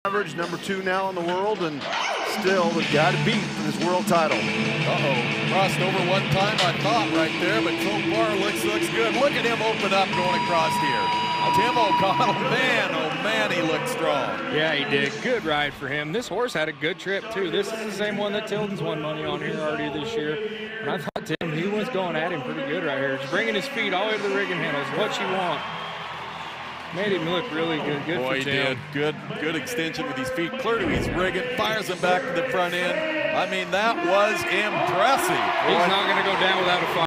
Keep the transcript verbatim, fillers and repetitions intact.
average, number two now in the world, and still the guy to beat for this world title. Uh-oh, crossed over one time, I thought right there, but so far looks looks good. Look at him open up going across here. Tim O'Connell, man, oh man, he looked strong. Yeah, he did. Good ride for him. This horse had a good trip, too. This is the same one that Tilden's won money on here already this year. And I thought Tim, he was going at him pretty good right here. Just bringing his feet all the way to the rigging handles. What you want. Made him look really good. Good Boy, for he Tim. did. Good, good extension with his feet clear to his rigging, fires him back to the front end. I mean, that was impressive. He's not going to go down without a fight.